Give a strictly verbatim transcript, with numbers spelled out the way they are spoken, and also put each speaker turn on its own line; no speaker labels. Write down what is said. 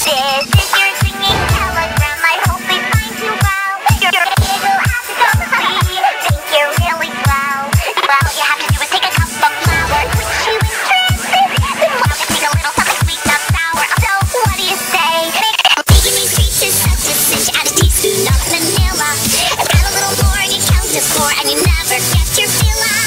This is your singing telegram. I hope they find you well. Your giggle has to go sleep. Think you're really swell. Well, all you have to do is take a cup of flour, which you interested. Then while you sing a little something sweet, not sour. So what do you say? Baking me creatures such a cinch. Add a teaspoon of vanilla. Add a little more and you count to four, and you never get your fill out.